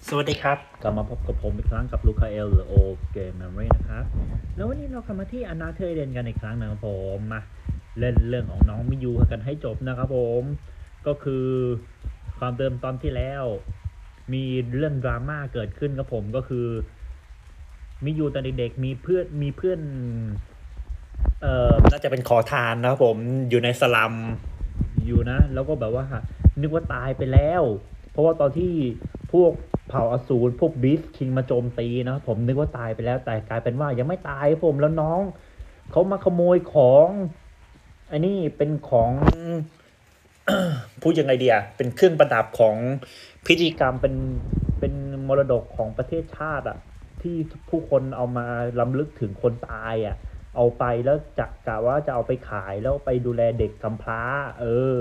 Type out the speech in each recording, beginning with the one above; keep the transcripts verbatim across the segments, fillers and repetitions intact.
สวัสดีครับกลับมาพบกับผมอีกครั้งกับลูคาเอลหรือโอเกมเมมโมรีนะครับแล้ววันนี้เรากลับมาที่อนาเธอร์เดนกันอีกครั้งนะครับผมมาเล่นเรื่องของน้องมิยูกันให้จบนะครับผมก็คือความเดิมตอนที่แล้วมีเรื่องดราม่าเกิดขึ้นครับผมก็คือมิยูตอนเด็กๆมีเพื่อนมีเพื่อนเอ่อน่าจะเป็นขอทานนะครับผมอยู่ในสลัมอยู่นะแล้วก็แบบว่านึกว่าตายไปแล้วเพราะว่าตอนที่พวกเผ่าอสูรพวกบีสคิงมาโจมตีนะผมนึกว่าตายไปแล้วแต่กลายเป็นว่ายังไม่ตายผมแล้วน้องเขามาขโมยของไอ้นี่เป็นของพูดยังไงเดียเป็นเครื่องประดับของพิธีกรรมเป็นเป็นมรดกของประเทศชาติอะที่ผู้คนเอามาล้ำลึกถึงคนตายอะเอาไปแล้วจะกะว่าจะเอาไปขายแล้วไปดูแลเด็กกำพร้าเออ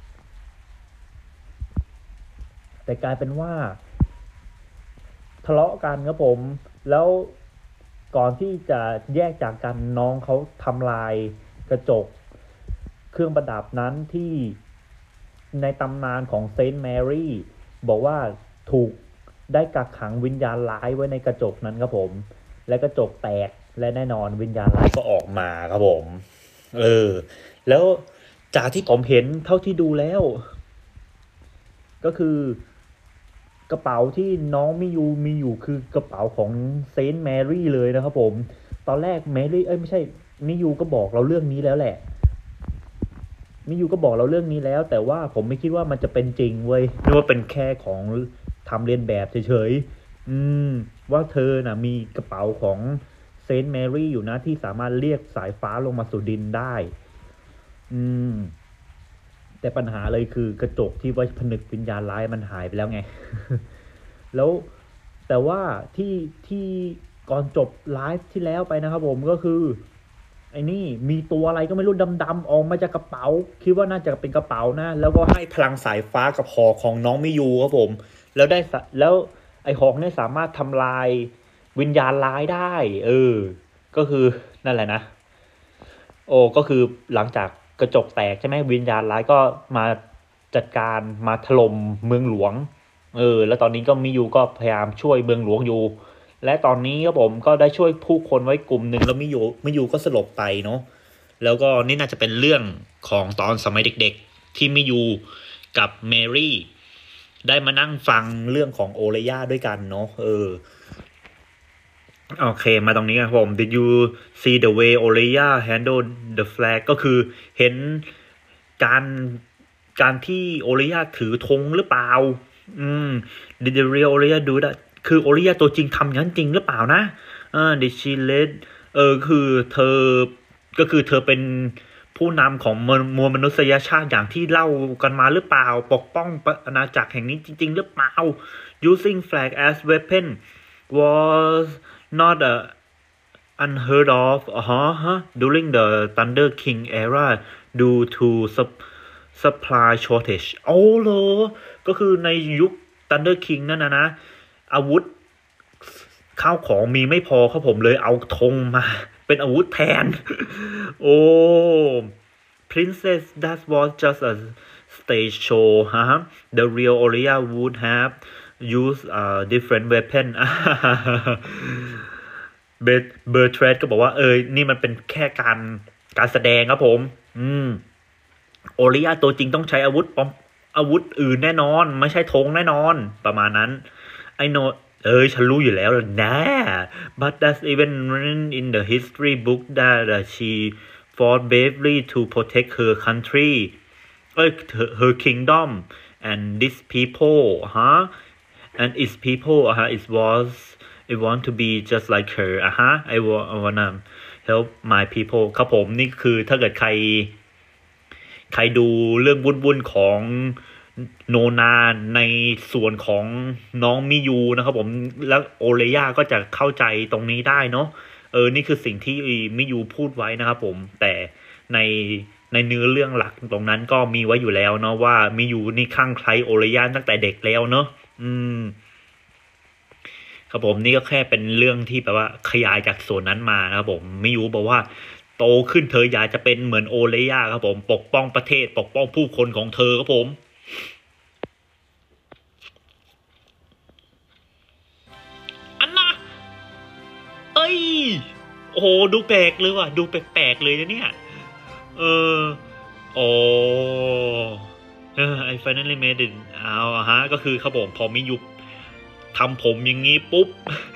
แต่กลายเป็นว่าทะเลาะกันครับผมแล้วก่อนที่จะแยกจากกันน้องเขาทำลายกระจกเครื่องประดับนั้นที่ในตำนานของเซนต์แมรี่บอกว่าถูกได้กักขังวิญญาณร้ายไว้ในกระจกนั้นครับผมและกระจกแตกและแน่นอนวิญญาณร้ายก็ออกมาครับผมเออแล้วจากที่ผมเห็นเท่าที่ดูแล้วก็คือกระเป๋าที่น้องมิยูมีอยู่คือกระเป๋าของเซนต์แมรี่เลยนะครับผมตอนแรกแมรี่เอ้ยไม่ใช่มิยูก็บอกเราเรื่องนี้แล้วแหละมิยูก็บอกเราเรื่องนี้แล้วแต่ว่าผมไม่คิดว่ามันจะเป็นจริงเว้ยนึกว่าเป็นแค่ของทำเลียนแบบเฉยๆอืมว่าเธอน่ะมีกระเป๋าของเซนต์แมรี่อยู่นะที่สามารถเรียกสายฟ้าลงมาสู่ดินได้อืมแต่ปัญหาเลยคือกระจกที่ไว้ผนึกวิญญาณร้ายมันหายไปแล้วไง แล้วแต่ว่าที่ที่ก่อนจบไลฟ์ที่แล้วไปนะครับผมก็คือไอ้นี่มีตัวอะไรก็ไม่รู้ดำๆออกมาจากกระเป๋าคิดว่าน่าจะเป็นกระเป๋านะแล้วก็ให้พลังสายฟ้ากับหอกของน้องมิยูครับผมแล้วได้แล้วไอ้หอกเนี่ยสามารถทำลายวิญญาณร้ายได้เออก็คือนั่นแหละนะโอ้ก็คือหลังจากกระจกแตกใช่ไหมวิญญาณร้ายก็มาจัดการมาถล่มเมืองหลวง เออแล้วตอนนี้ก็มิยูก็พยายามช่วยเมืองหลวงอยู่และตอนนี้ครับผมก็ได้ช่วยผู้คนไว้กลุ่มหนึ่งแล้วมิยูมิยูก็สลบไปเนาะแล้วก็นี่น่าจะเป็นเรื่องของตอนสมัยเด็กๆที่มิยูกับเมรี่ได้มานั่งฟังเรื่องของโอเลย่าด้วยกันเนาะเออโอเคมาตรงนี้ครับผม Did you see the way Oleya handle the flag ก็คือเห็นการการที่โอเลย่าถือธงหรือเปล่าอืม Did the real Oleya do that คือโอเลย่าตัวจริงทำอย่างนั้นจริงหรือเปล่านะอ่า Did she let เออคือเธอก็คือเธอเป็นผู้นำของมวลมนุษยชาติอย่างที่เล่ากันมาหรือเปล่าปกป้องอาณาจักรแห่งนี้จริงๆหรือเปล่า using flag as weapon was not a unheard of uh-huh, during the Thunder King era due to sup- supply shortage โอ้โหก็คือในยุค Thunder King นั่นนะนะอาวุธข้าวของมีไม่พอครับผมเลยเอาธงมาเป็นอาวุธแทนโอ้ Princess that was just a stage show huh? The real Olia would have used a different weapon เบเบอร์เทรดก็บอกว่าเออนี่มันเป็นแค่การการแสดงครับผมอืมโอริยาตัวจริงต้องใช้อาวุธปอมอาวุธอื่นแน่นอนไม่ใช่ธงแน่นอนประมาณนั้นไอโนเอ้ยฉันรู้อยู่แล้วนะ but that's even written in the history book that uh, she fought bravely to protect her country เอ้ย her, her kingdom and this people huh and its people uh, it was I want to be just like her อ่ะฮะ I want I wanna help my people ครับผมนี่คือถ้าเกิดใครใครดูเรื่องวุ่นๆของโนนาในส่วนของน้องมิยูนะครับผมแล้วโอเลย่าก็จะเข้าใจตรงนี้ได้เนาะเออนี่คือสิ่งที่มิยูพูดไว้นะครับผมแต่ในในเนื้อเรื่องหลักตรงนั้นก็มีไว้อยู่แล้วเนาะว่ามิยูนี่คลั่งไคล้โอเลย่าตั้งแต่เด็กแล้วเนาะอืม ครับผมนี่ก็แค่เป็นเรื่องที่แบบว่าขยายจากส่วนนั้นมานะครับผมมิยูบอกว่าโตขึ้นเธออยากจะเป็นเหมือนโอเลย่าครับผมปกป้องประเทศปกป้องผู้คนของเธอครับผมอ้ยโอ้โหดูแปลกเลยว่ะดูแปลกๆเลยนะเนี่ยเออโอ้เออ I finally made it เอาฮะก็คือเขาบอกพอมิยุทำผมอย่างงี้ปุ๊บ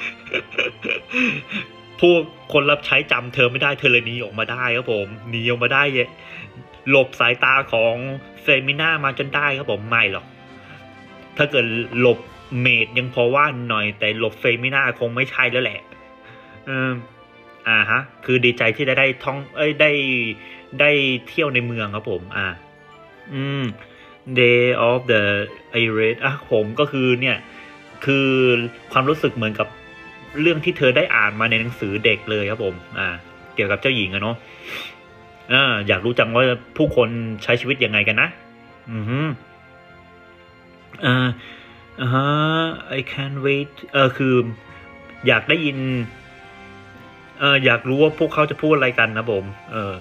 พวกคนรับใช้จำเธอไม่ได้เธอเลยหนีออกมาได้ครับผมหนีออกมาได้หลบสายตาของเฟมิน่ามาจนได้ครับผมไม่หรอกถ้าเกิดหลบเมดยังพอว่าหน่อยแต่หลบเฟมิน่าคงไม่ใช่แล้วแหละเอออ่าฮะคือดีใจที่ได้ได้ท่องเอ้ยได้ได้เที่ยวในเมืองครับผมอ่าอืม Day of the Iris อ่ะผมก็คือเนี่ยคือความรู้สึกเหมือนกับเรื่องที่เธอได้อ่านมาในหนังสือเด็กเลยครับผมอ่าเกี่ยวกับเจ้าหญิงอะเนาะอ่าอยากรู้จังว่าผู้คนใช้ชีวิตยังไงกันนะอือฮึอ่าอ่าฮะ I can't wait เออคืออยากได้ยินเอออยากรู้ว่าพวกเขาจะพูดอะไรกันนะผมเออ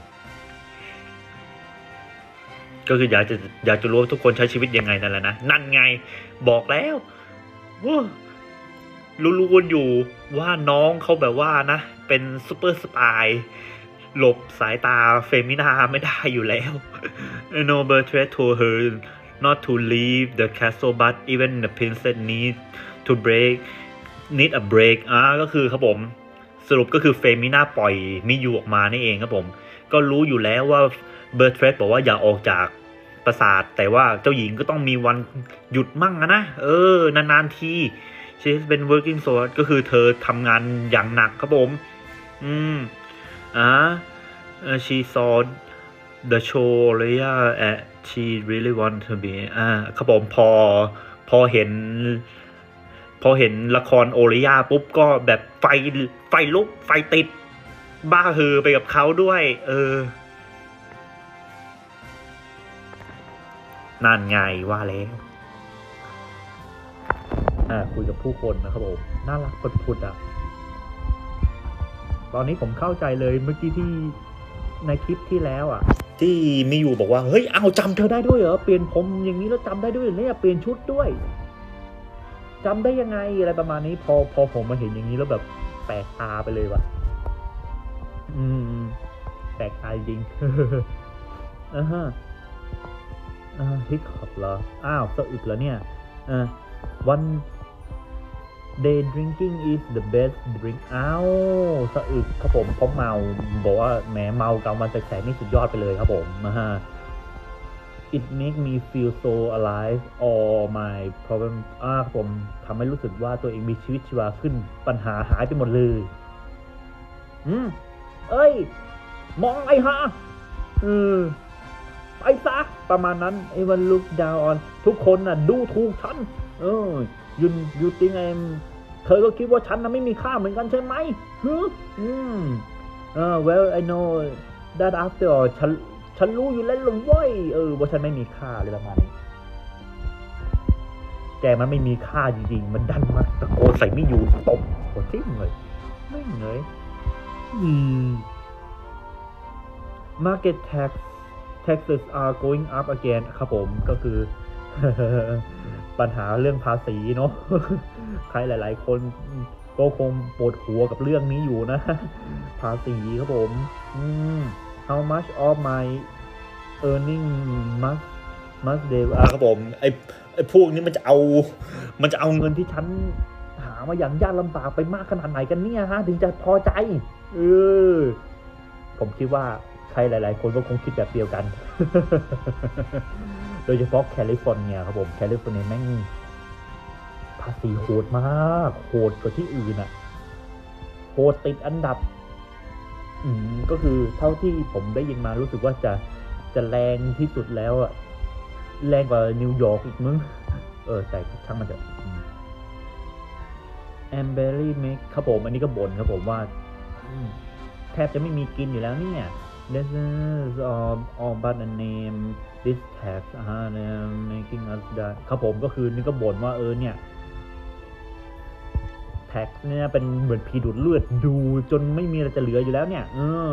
ก็คืออยากจะอยากจะรู้ว่าทุกคนใช้ชีวิตยังไงนั่นแหละนะนั่นไงบอกแล้วว้ารู้ๆกันอยู่ว่าน้องเขาแบบว่านะเป็นซูเปอร์สปายหลบสายตาเฟมินาไม่ได้อยู่แล้ว No Bertrand told her not to leave the castle but even the princess need to break need a break อ่าก็คือครับผมสรุปก็คือเฟมินาปล่อยมิยูออกมานี่เองครับผมก็รู้อยู่แล้วว่าเบอร์เทรดบอกว่าอย่าออกจากปราสาทแต่ว่าเจ้าหญิงก็ต้องมีวันหยุดมั่งนะเออนานๆที she's been working so hard ก็คือเธอทำงานอย่างหนักครับผมอืมอ่า she saw the show เลยอ่ะ she really want to be อ่าครับผมพอพอเห็นพอเห็นละครโอริยาปุ๊บก็แบบไฟไฟลุกไฟติดบ้าฮือไปกับเขาด้วยเออนั่นไงว่าแล้วอ่าคุยกับผู้คนนะครับผมน่ารักพุดๆอ่ะตอนนี้ผมเข้าใจเลยเมื่อกี้ที่ในคลิปที่แล้วอ่ะที่มีอยู่บอกว่าเฮ้ยเอาจำเธอได้ด้วยเหรอเปลี่ยนผมอย่างนี้แล้วจำได้ด้วยเหรอเนี่ยเปลี่ยนชุดด้วยจำได้ยังไงอะไรประมาณนี้พอพอผมมาเห็นอย่างนี้แล้วแบบแปลกตาไปเลยว่ะอืมแปลกตาจริงอ่าฮะอ่าฮิตคอปเหรออ้าวสะอึกแล้วเนี่ยอ่าวัน day drinking is the best drink อ้าวสะอึกครับผมเพราะเมาบอกว่าแหมเมากลางวันแสกๆนี่สุดยอดไปเลยครับผมนะฮะ it make me feel so alive all my problem อ่าครับผมทำให้รู้สึกว่าตัวเองมีชีวิตชีวาขึ้นปัญหาหายไปหมดเลยอืมเอ้ยมองไอ้ฮะเออไปซะประมาณนั้นไอ้วัน look down on ทุกคนน่ะดูถูกฉันเออ you you think I'm เธอก็คิดว่าฉันน่ะไม่มีค่าเหมือนกันใช่ไหมฮึอืมเออ well I know that after all ฉันฉันรู้อยู่แล้วลงว้ยเออว่าฉันไม่มีค่าเลยประมาณนี้แกมันไม่มีค่าจริงๆมันดันมาตะโกนใส่ไม่อยู่ตบโคตรทิ้งเลยไม่เลยอืม market tax taxes are going up again ครับผมก็คือ ปัญหาเรื่องภาษีเนาะ ใครหลายๆคนก็คงปวดหัวกับเรื่องนี้อยู่นะ ภาษีครับผมอืม how much of my earning must must they อ่าครับผมไอไอพวกนี้มันจะเอามันจะเอาเงินที่ฉันหามาอย่างยากลำบากไปมากขนาดไหนกันเนี่ยฮะถึงจะพอใจเออผมคิดว่าใครหลายๆคนก็คงคิดแบบเดียวกัน โดยเฉพาะแคลิฟอร์เนียครับผมแคลิฟอร์เนียแม่งภาษีโหดมากโหดกว่าที่อื่นอ่ะโหดติดอันดับอืมก็คือเท่าที่ผมได้ยินมารู้สึกว่าจะจะแรงที่สุดแล้วอ่ะแรงกว่านิวยอร์กอีกมึงเออแต่ช่างมันเถอะแอมเบอรี่เมคครับผมอันนี้ก็บ่นครับผมว่าแทบจะไม่มีกินอยู่แล้วเนี่ย This is all all but a name this tax อ่า making us die ครับผมก็คือนี่ก็บ่นว่าเออเนี่ย tax เนี่ยเป็นเหมือนผีดูดเลือดดูจนไม่มีอะไรจะเหลืออยู่แล้วเนี่ยเออ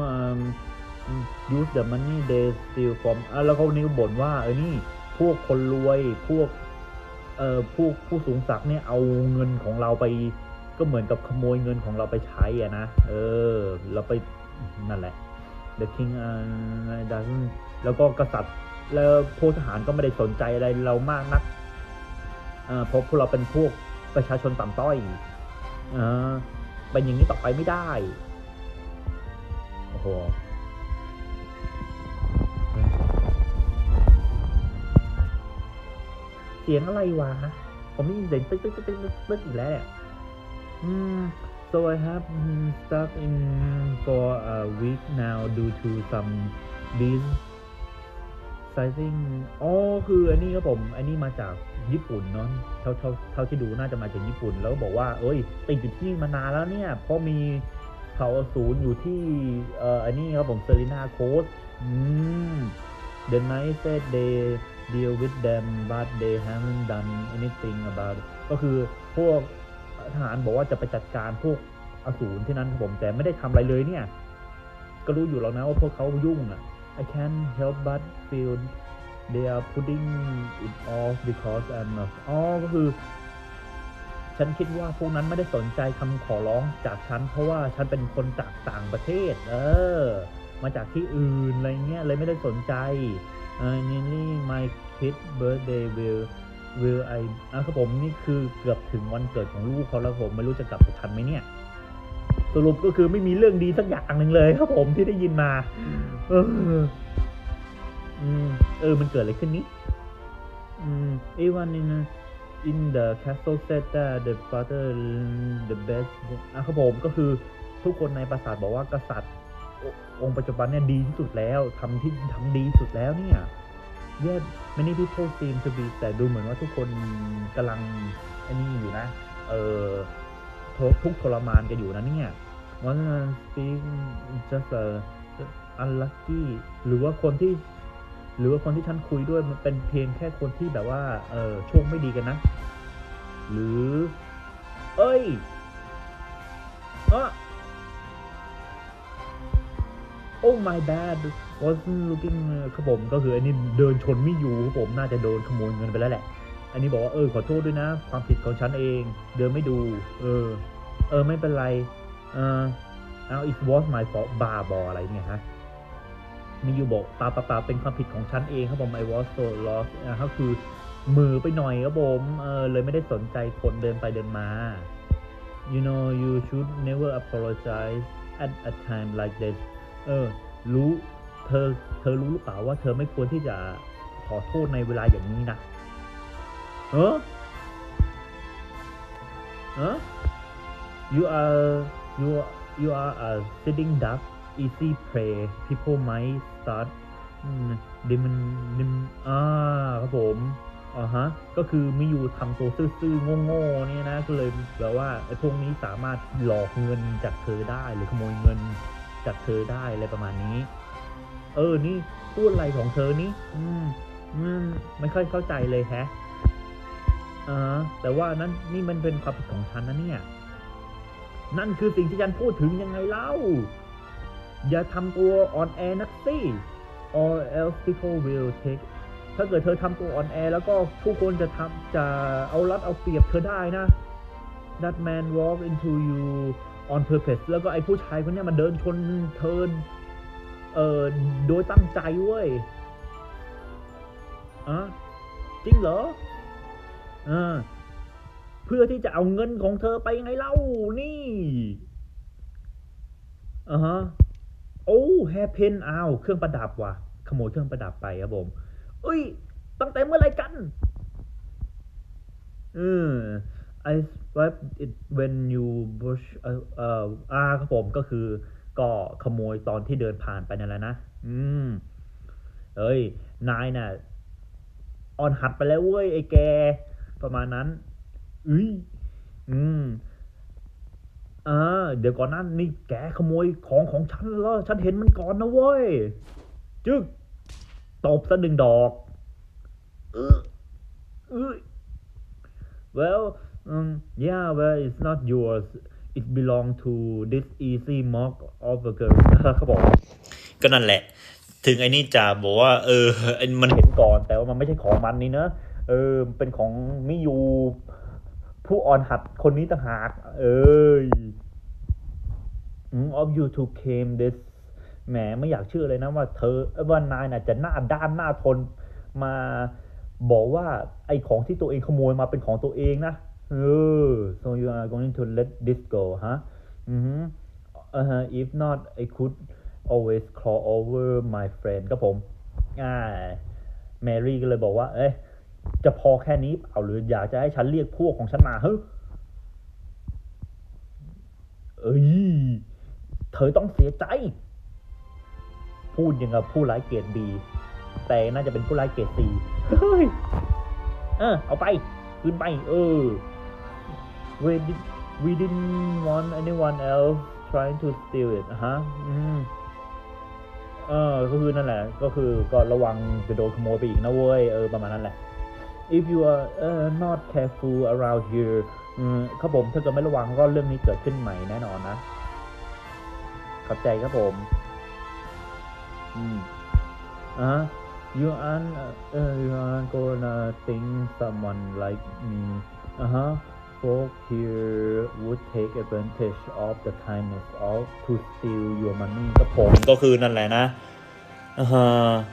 use the money they steal from อ่ะแล้วเขานี่ก็บ่นว่าเออนี่พวกคนรวยพวกเอ่อผู้ผู้สูงศักดิ์เนี่ยเอาเงินของเราไปก็เหมือนกับขโมยเงินของเราไปใช้อ่ะนะเออเราไปนั่นแหละ The King อ่าดันแล้วก็กษัตริย์แล้วพวกทหารก็ไม่ได้สนใจอะไรเรามากนักเอ่อเพราะพวกเราเป็นพวกประชาชนต่ำต้อยเออเป็นอย่างนี้ต่อไปไม่ได้โอ้โหเสียงอะไรวะผมได้ยินเสียงตึ๊กตึ๊กตึ๊กตึ๊กตึ๊กอีกแล้วเนี่ยอืม so I have stuck in for a week now due to some these sizing อ๋อคืออันนี้ครับผมอันนี้มาจากญี่ปุ่นเนาะเท่าเท่าเท่าที่ดูน่าจะมาจากญี่ปุ่นแล้วบอกว่าเอ้ยติดอยู่ที่นี่มานานแล้วเนี่ยเพราะมีเผ่าอสูรอยู่ที่เอ่ออันนี้ครับผมเซรีนาโคสอืม The knight said they deal with them but they haven't done anything about it ก็คือพวกทหารบอกว่าจะไปจัดการพวกอสูรที่นั้นครับผมแต่ไม่ได้ทำอะไรเลยเนี่ยก็รู้อยู่แล้วนะว่าพวกเขายุ่งอ่ะI can't help but feel they are putting it off because I'm not อ๋อก็คือฉันคิดว่าพวกนั้นไม่ได้สนใจคำขอร้องจากฉันเพราะว่าฉันเป็นคนจากต่างประเทศเออมาจากที่อื่นอะไรเงี้ยเลยไม่ได้สนใจเออ nearly my kid birthday will will I อ่ะครับผมนี่คือเกือบถึงวันเกิดของลูกเขาแล้วผมไม่รู้จะกลับไปทันไหมเนี่ยสรุปก็คือไม่มีเรื่องดีสักอย่างหนึ่งเลยครับผมที่ได้ยินมาเอออืมเออมันเกิดอะไรขึ้นนี้อืม everyone in in the castle said that the father the best อ่ะครับผมก็คือทุกคนในปราสาทบอกว่ากษัตริย์องค์ปัจจุบันเนี่ยดีที่สุดแล้วทำที่ทำดีสุดแล้วเนี่ย Yet many people seem to be แต่ดูเหมือนว่าทุกคนกำลังอันนี้อยู่นะเออทุกทรมานกันอยู่นะเนี่ย one speak just a unlucky หรือว่าคนที่หรือว่าคนที่ฉันคุยด้วยมันเป็นเพียงแค่คนที่แบบว่าเออโชคไม่ดีกันนะหรือเอ้ยเออ Oh my bad wasn't looking ครับผมก็คืออันนี้เดินชนไม่อยู่ครับผมน่าจะโดนขโมยเงินไปแล้วแหละอันนี้บอกว่าเออขอโทษด้วยนะความผิดของฉันเองเดินไม่ดูเออเออไม่เป็นไรเออเอา it was my fault บาบออะไรเนี่ยฮะมีอยู่บอกปาปาปาเป็นความผิดของฉันเองครับผม I was so lost อ่าก็คือมือไปหน่อยครับผมเออเลยไม่ได้สนใจคนเดินไปเดินมา you know you should never apologize at a time like this เออรู้เธอเธอรู้หรือเปล่าว่าเธอไม่ควรที่จะขอโทษในเวลาอย่างนี้นะเออเออ you are you you are a sitting duck easy prey people might start ดิมดิมอ่าครับผมอ่าฮะก็คือมิยูทำตัวซื่อๆโง่ๆเนี่ยนะก็เลยแบบว่าไอ้พวกนี้สามารถหลอกเงินจากเธอได้หรือขโมยเงินจากเธอได้อะไรประมาณนี้เออนี่พูดอะไรของเธอนี่อืมอืมไม่ค่อยเข้าใจเลยแฮะอ่าแต่ว่านั้นนี่มันเป็นความผิดของฉันนะเนี่ยนั่นคือสิ่งที่ฉันพูดถึงยังไงเล่าอย่าทำตัวอ่อนแอนักสิ or else people will take ถ้าเกิดเธอทำตัวอ่อนแอแล้วก็ผู้คนจะทำจะเอารัดเอาเปรียบเธอได้นะ That man walk into you on purpose แล้วก็ไอ้ผู้ชายคนนี้มันเดินชนเธอเอ่อโดยตั้งใจเว้ยอ่ะจริงเหรออ่าเพื่อที่จะเอาเงินของเธอไปไงเล่านี่อ่าฮะโอ้แฮร์เพนอ้าวเครื่องประดับว่ะขโมยเครื่องประดับไปครับผมเอ้ยตั้งแต่เมื่อไรกันอืม I swapped it when you brush เอ่อเอ่ออ่าครับผมก็คือก็ขโมยตอนที่เดินผ่านไปนั่นแหละนะอืมเอ้ยนายน่ะอ่อนหัดไปแล้วเว้ยไอ้แกประมาณนั้นอุ้ยอืมอ่าเดี๋ยวก่อนนั้นนี่แกขโมยของของฉันแล้วฉันเห็นมันก่อนนะเว้ยจึ๊กตบซะหนึ่งดอกเออเออ well um yeah well it's not yours it belong to this easy mock of a girl ครับผมก็นั่นแหละถึงไอ้นี่จะบอกว่าเออมันเห็นก่อนแต่ว่ามันไม่ใช่ของมันนี่เนอะเออเป็นของมิยูผู้อ่อนหัดคนนี้ต่างหากเอ้ย of you to came this แหมไม่อยากเชื่อเลยนะว่าเธอว่านายน่ะจะหน้าด้านหน้าทนมาบอกว่าไอ้ของที่ตัวเองขโมยมาเป็นของตัวเองนะเออ so you are going to let this go ฮะอือฮึ uh, if not I could always call over my friend ครับผมอ่าแมรี่ก็เลยบอกว่าเอ้ยจะพอแค่นี้เอาหรืออยากจะให้ฉันเรียกพวกของฉันมาเฮ้ยเอ้ยเธอต้องเสียใจพูดยังกับผู้ร้ายเกรดบีแต่น่าจะเป็นผู้ร้ายเกรดซีเฮ้ยเออเอาไปคืนไปเออ we did we didn't want anyone else trying to steal it ฮะอืมเออก็คือนั่นแหละก็คือก็ระวังจะโดนขโมยไปอีกนะเว้ยเออประมาณนั้นแหละ if you are uh, not careful around here อืมครับผมถ้าเกิดไม่ระวังก็เรื่องนี้เกิดขึ้นใหม่แน่นอนนะขอบใจครับผมอืมอ่ะ you aren't uh, you aren't gonna think someone like me อ่ะฮะ folk here would take advantage of the kindness of to steal your money ครับผมก็คือนั่นแหละนะอ่าฮะ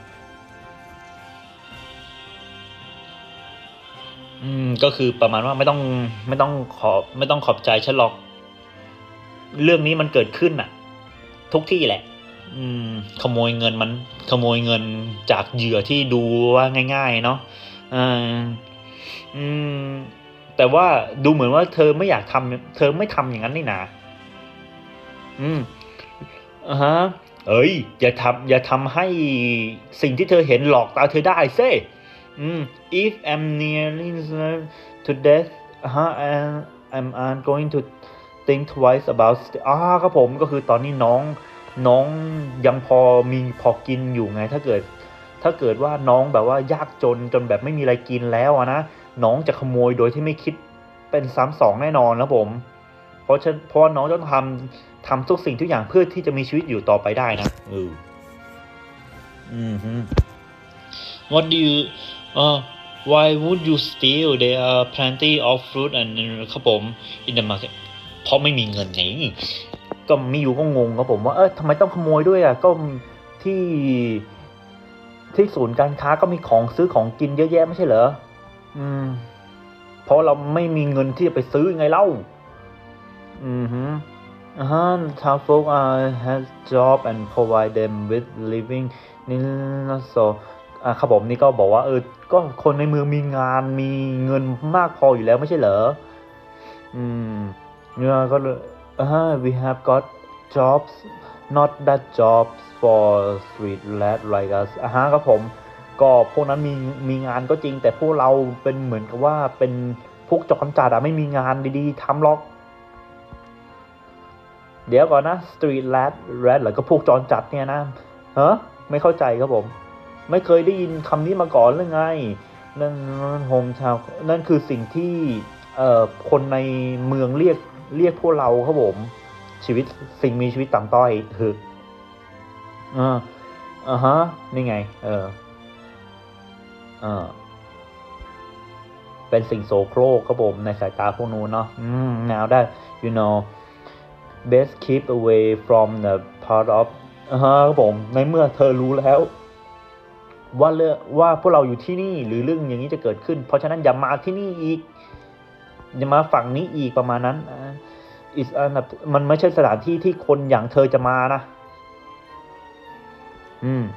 อืมก็คือประมาณว่าไม่ต้องไม่ต้องขอไม่ต้องขอบใจฉันหรอกเรื่องนี้มันเกิดขึ้นน่ะทุกที่แหละอืมขโมยเงินมันขโมยเงินจากเหยื่อที่ดูว่าง่ายๆเนาะอ่าอืมแต่ว่าดูเหมือนว่าเธอไม่อยากทำเธอไม่ทำอย่างนั้นนี่นะอืมอ่าฮะเอ้ยอย่าทำอย่าทำให้สิ่งที่เธอเห็นหลอกตาเธอได้เซ่อืม if I'm nearly to death อ่าฮะ and I'm I'm going to think twice about อ่าครับผมก็คือตอนนี้น้องน้องยังพอมีพอกินอยู่ไงถ้าเกิดถ้าเกิดว่าน้องแบบว่ายากจนจนแบบไม่มีอะไรกินแล้วอะนะน้องจะขโมยโดยที่ไม่คิดเป็นซ้ำสองแน่นอนนะผมเพราะฉะเพราะน้องต้องทำทำทุกสิ่งทุกอย่างเพื่อที่จะมีชีวิตอยู่ต่อไปได้นะเอออืมฮึ What do you uh why would you steal there are plenty of fruit and ครับผม in the market เพราะไม่มีเงินไงก็มีอยู่ก็งงครับผมว่าเออทำไมต้องขโมยด้วยอ่ะก็ที่ที่ศูนย์การค้าก็มีของซื้อของกินเยอะแยะไม่ใช่เหรออืมเพราะเราไม่มีเงินที่จะไปซื้อไงเล่าอืมฮึอ่าฮะ town folk uh, has job and provide them with living นี่soอ่าครับผมนี่ก็บอกว่าเออก็คนในเมืองมีงานมีเงินมากพออยู่แล้วไม่ใช่เหรออืมเนี่ยก็เลยอ่า we have got jobs not that jobs for street lad like us อ่าฮะครับผมก็พวกนั้นมีมีงานก็จริงแต่พวกเราเป็นเหมือนกับว่าเป็นพวกจรจัดอะไม่มีงานดีๆทำหรอกเดี๋ยวก่อนนะ street lad lad หรือก็พวกจรจัดเนี่ยนะเฮ้อไม่เข้าใจครับผมไม่เคยได้ยินคำนี้มาก่อนหรือไงนั่นโฮมทาวน์นั่นคือสิ่งที่เอ่อคนในเมืองเรียกเรียกพวกเราครับผมชีวิตสิ่งมีชีวิตต่ำต้อยคืออ่าอ่าฮะนี่ไงเอออ่าเป็นสิ่งโสโครกครับผมในสายตาพวกนู้นเนาะอืมแนวได้ you know best keep away from the part of อ่าฮะครับผมในเมื่อเธอรู้แล้วว่าเรื่องว่าพวกเราอยู่ที่นี่หรือเรื่องอย่างนี้จะเกิดขึ้นเพราะฉะนั้นอย่ามาที่นี่อีกอย่ามาฝั่งนี้อีกประมาณนั้นอิสมันไม่ใช่สถานที่ที่คนอย่างเธอจะมานะอืม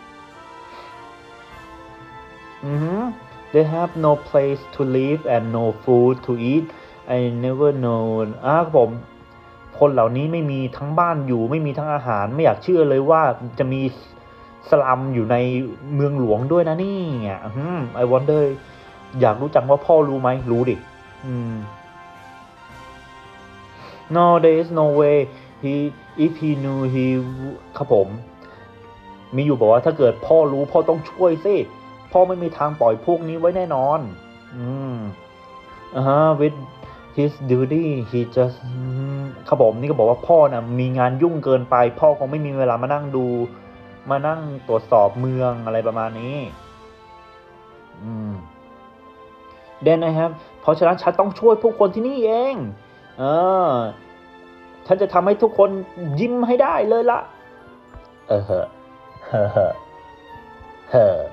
อือฮึ they have no place to live and no food to eat I never know อ่าผมคนเหล่านี้ไม่มีทั้งบ้านอยู่ไม่มีทั้งอาหารไม่อยากเชื่อเลยว่าจะมีสลัมอยู่ในเมืองหลวงด้วยนะนี่อ่ะอืม I wonder อยากรู้จังว่าพ่อรู้ไหมรู้ดิอืม no there is no way he if he knew he ครับผมมีอยู่บอกว่าถ้าเกิดพ่อรู้พ่อต้องช่วยสิพ่อไม่มีทางปล่อยพวกนี้ไว้แน่นอนอืมอ่าฮะ with his duty he just ครับผมนี่ก็บอกว่าพ่อน่ะมีงานยุ่งเกินไปพ่อคงไม่มีเวลามานั่งดูมานั่งตรวจสอบเมืองอะไรประมาณนี้อืม then I have เพราะฉะนั้นฉันต้องช่วยผู้คนที่นี่เองเออฉันจะทำให้ทุกคนยิ้มให้ได้เลยละเออเฮ้อเฮ้อเฮ้อเฮ้อ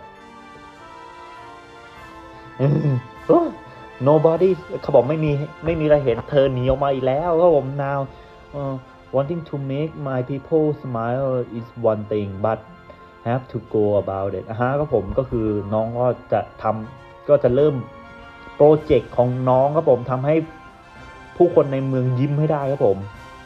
nobody เขาบอกไม่มีไม่มีอะไรเห็นเธอหนีออกมาอีกแล้วครับผม now uh, wanting to make my people smile is one thing but have to go about it อ่ะฮะครับผมก็คือน้องก็จะทำก็จะเริ่มโปรเจกต์ของน้องครับผมทำให้ผู้คนในเมืองยิ้มให้ได้ครับผม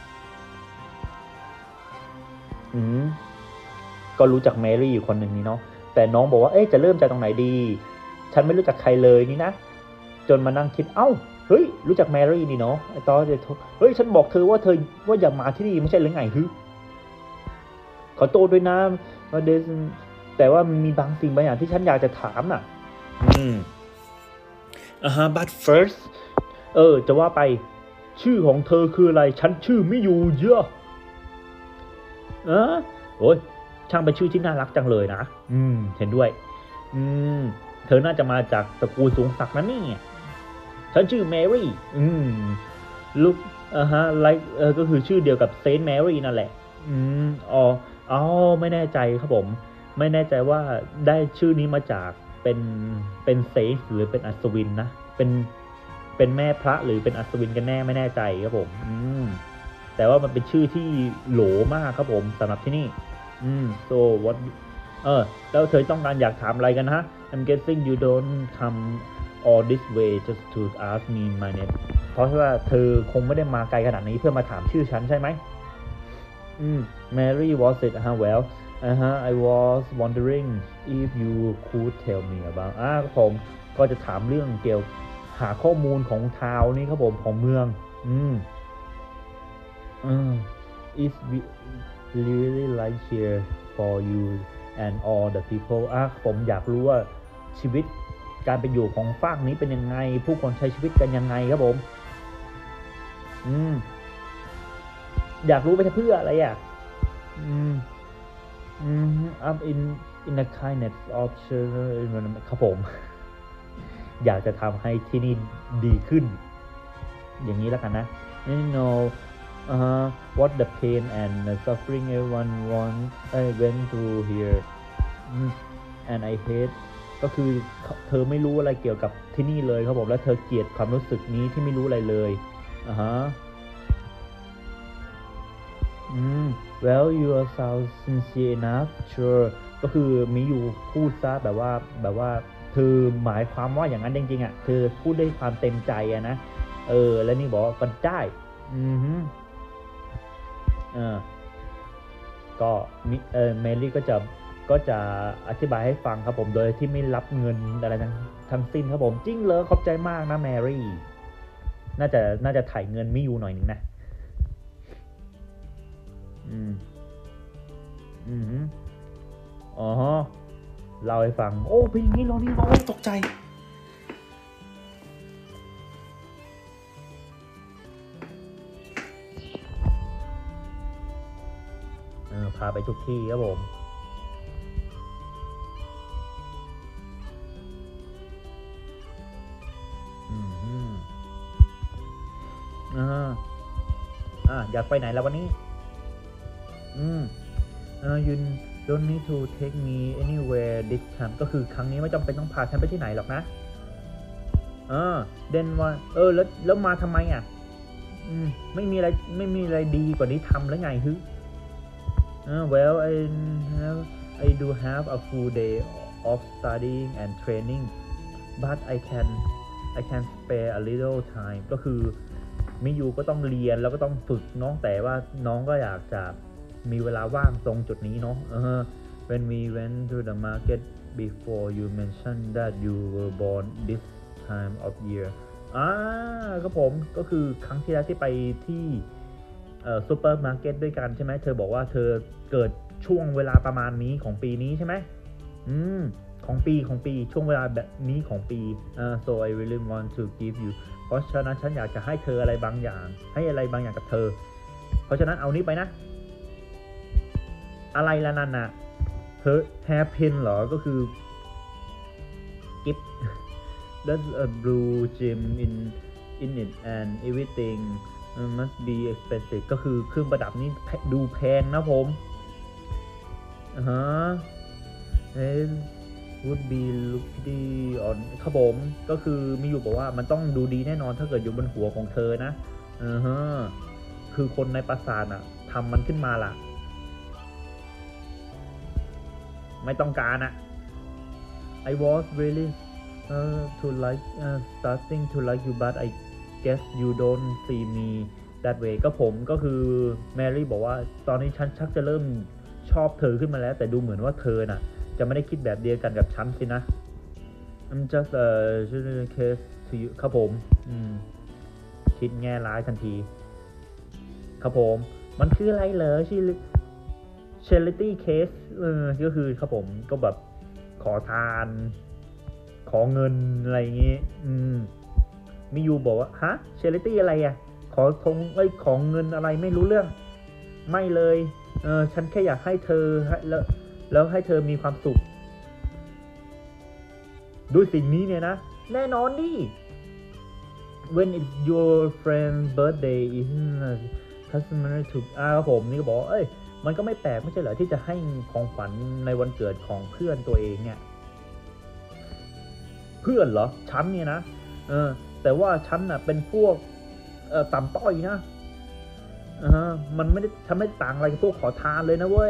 อืมก็รู้จักแมรี่อยู่คนหนึ่งนี่เนาะแต่น้องบอกว่าเอ๊ะจะเริ่มจากตรงไหนดีฉันไม่รู้จักใครเลยนี่นะจนมานั่งคิดเอ้าเฮ้ยรู้จักแมรี่นี่เนาะไอ้ตอนเดี๋ยวเฮ้ยฉันบอกเธอว่าเธอว่าอย่ามาที่นี่ไม่ใช่หรือไงฮึขอโทษด้วยนะว่าเดซแต่ว่ามีบางสิ่งบางอย่างที่ฉันอยากจะถามน่ะอืมอ่าฮะ but first เออจะว่าไปชื่อของเธอคืออะไรฉันชื่อไม่อยู่เยอะเออโอ้ยช่างเป็นชื่อที่น่ารักจังเลยนะอืมเห็นด้วยอืมเธอน่าจะมาจากตระกูลสูงศักดิ์นะนี่ฉันชื่อแมรี่อืมลูกอ่าฮะไลค์เออก็คือชื่อเดียวกับเซนต์แมรี่นั่นแหละอืมอ๋ออ๋อไม่แน่ใจครับผมไม่แน่ใจว่าได้ชื่อนี้มาจากเป็นเป็นเซนต์หรือเป็นอัศวินนะเป็นเป็นแม่พระหรือเป็นอัศวินกันแน่ไม่แน่ใจครับผมอืมแต่ว่ามันเป็นชื่อที่โหลมากครับผมสำหรับที่นี่อืม so what เออแล้วเธอต้องการอยากถามอะไรกันฮะ I'm guessing you don't come all this way just to ask me my name เพราะว่าเธอคงไม่ได้มาไกลขนาดนี้เพื่อมาถามชื่อฉันใช่ไหมอืม Mary was it ฮะ well อ่าฮะ I was wondering if you could tell me about อ่าผมก็จะถามเรื่องเกี่ยวหาข้อมูลของทาวน์นี่ครับผมของเมืองอืมอืม is really like here for you and all the people อ่ะผมอยากรู้ว่าชีวิตการเป็นอยู่ของฝากนี้เป็นยังไงผู้คนใช้ชีวิตกันยังไงครับผมอืมอยากรู้ไปเพื่ออะไรอ่ะอืมอืม I'm in in the kindness of ครับผมอยากจะทำให้ที่นี่ดีขึ้นอย่างนี้แล้วกันนะ you know uh, what the pain and the suffering everyone once I went through here and I hate ก็คือเธอไม่รู้อะไรเกี่ยวกับที่นี่เลยครับผมและเธอเกลียดความรู้สึกนี้ที่ไม่รู้อะไรเลยอ่าฮะอืม well you are sound sincere enough sure ก็คือมีอยู่พูดซะแบบว่าแบบว่าเธอหมายความว่าอย่างนั้นจริงๆอ่ะเธอพูดด้วยความเต็มใจอะนะเออแล้วนี่บอกว่าก็ได้อือฮึเออก็มิเออเมลี่ก็จะก็จะอธิบายให้ฟังครับผมโดยที่ไม่รับเงินอะไรทั้งทั้งสิ้นครับผมจริงเลยขอบใจมากนะแมรี่น่าจะน่าจะถ่ายเงินมิยูหน่อยนึงนะอืมอืมอ๋อเล่าให้ฟังโอ้เป็นอย่างนี้เรานี่เราตกใจเออพาไปทุกที่ครับผมอืมอ่าอ่าอยากไปไหนแล้ววันนี้อืมเออยืน don't need to take me anywhere this time ก็คือครั้งนี้ไม่จำเป็นต้องพาฉันไปที่ไหนหรอกนะเออเดนว่าเออแล้วแล้วมาทำไมอ่ะอืมไม่มีอะไรไม่มีอะไรดีกว่านี้ทำแล้วไงฮึเออ well I have I do have a full day of studying and training but I can I can spare a little time ก็คือมิยูก็ต้องเรียนแล้วก็ต้องฝึกน้องแต่ว่าน้องก็อยากจะมีเวลาว่างตรงจุดนี้เนาะ uh, when we went to the market before you mentioned that you were born this time of year อ่าครับผมก็คือครั้งที่แล้วที่ไปที่เอ่อซูเปอร์มาร์เก็ตด้วยกันใช่ไหมเธอบอกว่าเธอเกิดช่วงเวลาประมาณนี้ของปีนี้ใช่ไหมอืมของปีของปีช่วงเวลาแบบนี้ของปีอ่า so I really want to give you เพราะฉะนั้นฉันอยากจะให้เธออะไรบางอย่างให้อะไรบางอย่างกับเธอเพราะฉะนั้นเอานี้ไปนะอะไรละนั่นน่ะเธอแฮร์เพนเหรอก็คือกิฟต์ That's a blue gem in in it and everything must be expensive ก็คือเครื่องประดับนี้ดูแพงนะผมอ่าฮะ it would be look pretty on ครับผมก็คือมีอยู่บอกว่ามันต้องดูดีแน่นอนถ้าเกิดอยู่บนหัวของเธอนะอ่าฮะคือคนในปราสาทอ่ะทำมันขึ้นมาล่ะไม่ต้องการอะ I was really uh, to like uh, starting to like you but I guess you don't see me that way ก็ผมก็คือแมรี่บอกว่าตอนนี้ฉันชักจะเริ่มชอบเธอขึ้นมาแล้วแต่ดูเหมือนว่าเธอน่ะจะไม่ได้คิดแบบเดียวกันกับฉันสินะ I'm just a general case to you ครับผมอืมคิดแง่ร้ายทันทีครับผมมันคืออะไรเหรอชื่อcharity case เออก็คือครับผมก็แบบขอทานขอเงินอะไรอย่างงี้อืมมียูบอกว่าฮะ charity อะไรอ่ะขอทงไอ้ของเงินอะไรไม่รู้เรื่องไม่เลยเออฉันแค่อยากให้เธอแล้วแล้วให้เธอมีความสุขด้วยสิ่งนี้เนี่ยนะแน่นอนดิ when it's your friend's birthday isn't customary to อ่าครับผมนี่ก็บอกเอ้ยมันก็ไม่แปลกไม่ใช่เหรอที่จะให้ของขวัญในวันเกิดของเพื่อนตัวเองเนี่ยเพื่อนเหรอฉันเนี่ยนะเออแต่ว่าฉันน่ะเป็นพวกเอ่อต่ำต้อยนะเออมันไม่ได้ทำให้ต่างอะไรกับพวกขอทานเลยนะเว้ย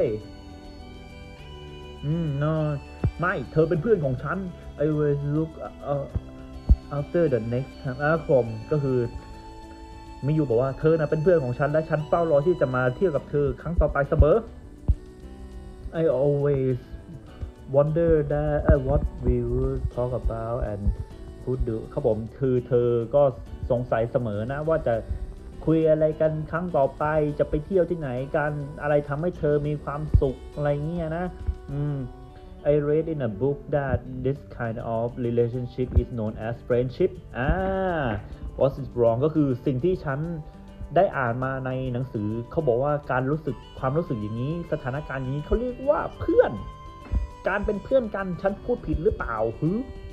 อืม no ไม่เธอเป็นเพื่อนของฉัน I will look uh, after the next time อ่ะผมก็คือมิยูบอกว่าเธอนะเป็นเพื่อนของฉันและฉันเฝ้ารอที่จะมาเที่ยวกับเธอครั้งต่อไปเสมอ I always wonder that uh, what we would talk about and could do ครับผมคือเธอก็สงสัยเสมอนะว่าจะคุยอะไรกันครั้งต่อไปจะไปเที่ยวที่ไหนกันอะไรทำให้เธอมีความสุขอะไรเงี้ยนะอืม I read in a book that this kind of relationship is known as friendship อ่า What is wrong ก็คือสิ่งที่ฉันได้อ่านมาในหนังสือเขาบอกว่าการรู้สึกความรู้สึกอย่างนี้สถานการณ์อย่างนี้เขาเรียกว่าเพื่อนการเป็นเพื่อนกันฉันพูดผิดหรือเปล่าฮึ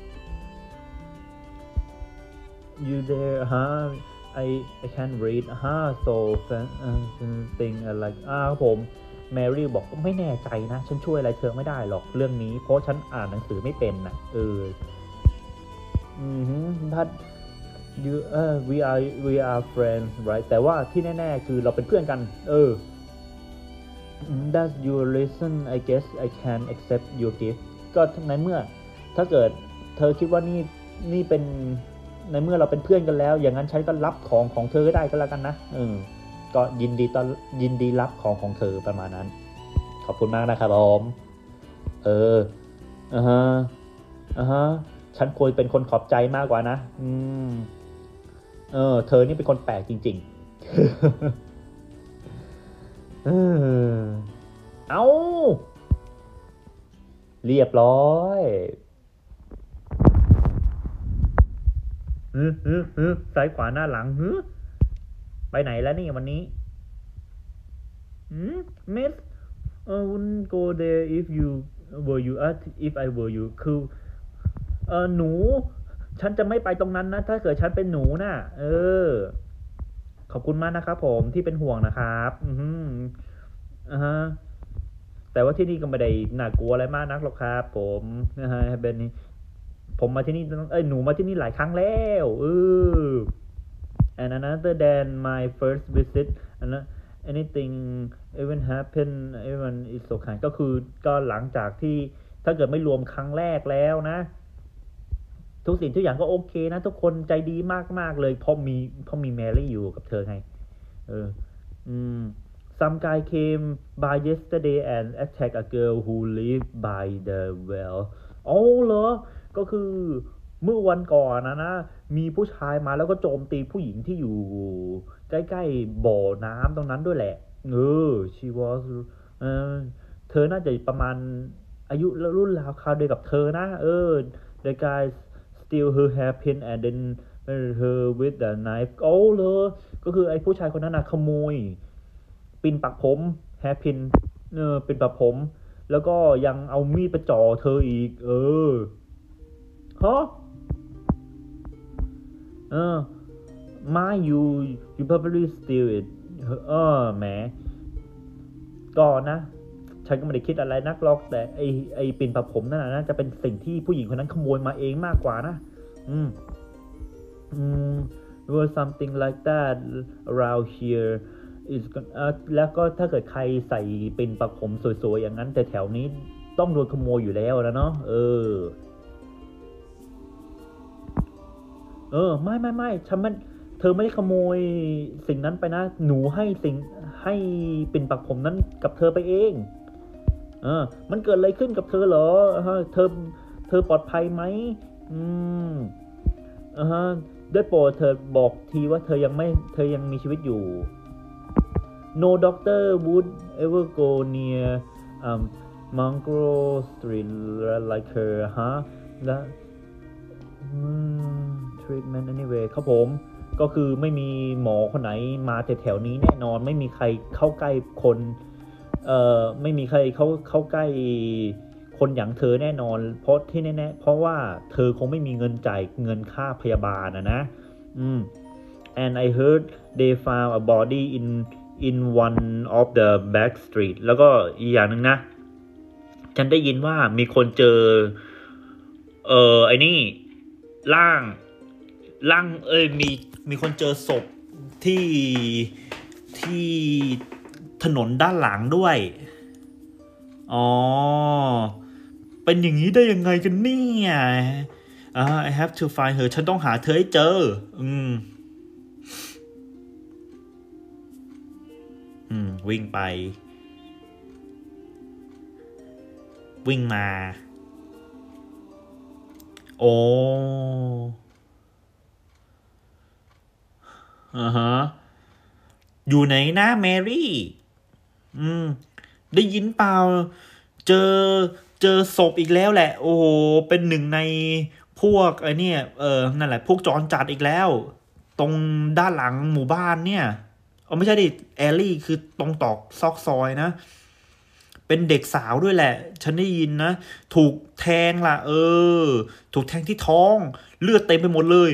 You there huh I I can't read huh so thing like อ่าผมแมรี่บอกไม่แน่ใจนะฉันช่วยอะไรเธอไม่ได้หรอกเรื่องนี้เพราะฉันอ่านหนังสือไม่เป็นนะเอออืมถ้า you เออ we are we are friends right แต่ว่าที่แน่ๆคือเราเป็นเพื่อนกันเออ That's your reason I guess I can accept your gift ก็ในเมื่อถ้าเกิดเธอคิดว่านี่นี่เป็นในเมื่อเราเป็นเพื่อนกันแล้วอย่างนั้นฉันก็รับของของเธอได้ก็แล้วกันนะเออก็ยินดีตอนยินดีรับของของเธอประมาณนั้นขอบคุณมากนะครับผมเอออ่าฮะอ่าฮะฉันควรเป็นคนขอบใจมากกว่านะอืมเออเธอนี่เป็นคนแปลกจริงๆเออเอาเรียบร้อยฮึฮึฮึซ้ายขวาหน้าหลังฮึไปไหนแล้วนี่วันนี้หืม Miss I wouldn't go there if you were you if I were you คือเออหนูฉันจะไม่ไปตรงนั้นนะถ้าเกิดฉันเป็นหนูน่ะเออขอบคุณมากนะครับผมที่เป็นห่วงนะครับอือฮึอ่าฮะแต่ว่าที่นี่ก็ไม่ได้น่ากลัวอะไรมากนักหรอกครับผมนะฮะเป็นนี้ผมมาที่นี่เอ้ยหนูมาที่นี่หลายครั้งแล้วเออ and another than my first visit and anything even happen even is okay ก็คือก็หลังจากที่ถ้าเกิดไม่รวมครั้งแรกแล้วนะทุกสิ่งทุกอย่างก็โอเคนะทุกคนใจดีมากๆเลยเพราะมีเพราะมีแมรี่อยู่กับเธอไงเอออืม some guy came by yesterday and attacked a girl who lived by the well อ๋อเหรอก็คือเมื่อวันก่อนนะนะมีผู้ชายมาแล้วก็โจมตีผู้หญิงที่อยู่ใกล้ๆบ่อน้ำตรงนั้นด้วยแหละเออ she was เออเธอน่าจะประมาณอายุรุ่นราวคราวเดียวกับเธอนะเออ the guy steal her hairpin and then her with the knife โอ้เลยก็คือไอ้ผู้ชายคนนั้นนะขโมยปิ่นปักผม hairpin เออปิ่นปักผมแล้วก็ยังเอามีดไปจ่อเธออีกเออฮะเออ my you you probably steal it เออแหมก็นะฉันก็ไม่ได้คิดอะไรนักหรอกแต่ไอไอปิ่นปักผมนั่นนะจะเป็นสิ่งที่ผู้หญิงคนนั้นขโมยมาเองมากกว่านะอืมอืม was something like that around here is เอ่อแล้วก็ถ้าเกิดใครใส่ปิ่นปักผมสวยๆอย่างนั้นแต่แถวนี้ต้องโดนขโมยอยู่แล้วนะเนาะเออเออไม่ไม่ไม่ฉันมันเธอไม่ได้ขโมยสิ่งนั้นไปนะหนูให้สิ่งให้ปิ่นปักผมนั้นกับเธอไปเองเออมันเกิดอะไรขึ้นกับเธอเหรอเธอเธอปลอดภัยไหมอืมอ่าฮะได้โปรดเธอบอกทีว่าเธอยังไม่เธอยังมีชีวิตอยู่ No doctor would ever go near um Mongrel Street like her ฮะและtreatment anyway ครับผมก็คือไม่มีหมอคนไหนมาแถวๆนี้แน่นอนไม่มีใครเข้าใกล้คนเอ่อไม่มีใครเข้าเข้าใกล้คนอย่างเธอแน่นอนเพราะที่แน่ๆเพราะว่าเธอคงไม่มีเงินจ่ายเงินค่าพยาบาลนะนะอืม and I heard they found a body in in one of the back street แล้วก็อีกอย่างหนึ่งนะฉันได้ยินว่ามีคนเจอเออไอ้นี่ร่างร่างเอ้ยมีมีคนเจอศพที่ที่ถนนด้านหลังด้วยอ๋อเป็นอย่างนี้ได้ยังไงกันเนี่ยอ่า I have to find her ฉันต้องหาเธอให้เจออืมอืมวิ่งไปวิ่งมาโอ้อ่าฮะอยู่ไหนนะแมรี่อืมได้ยินเปล่าเจอเจอศพอีกแล้วแหละโอ้โหเป็นหนึ่งในพวกไอ้นี่เออนั่นแหละพวกจรจัดอีกแล้วตรงด้านหลังหมู่บ้านเนี่ยเอาไม่ใช่ดิแอลลี่คือตรงตอกซอกซอยนะเป็นเด็กสาวด้วยแหละฉันได้ยินนะถูกแทงล่ะเออถูกแทงที่ท้องเลือดเต็มไปหมดเลย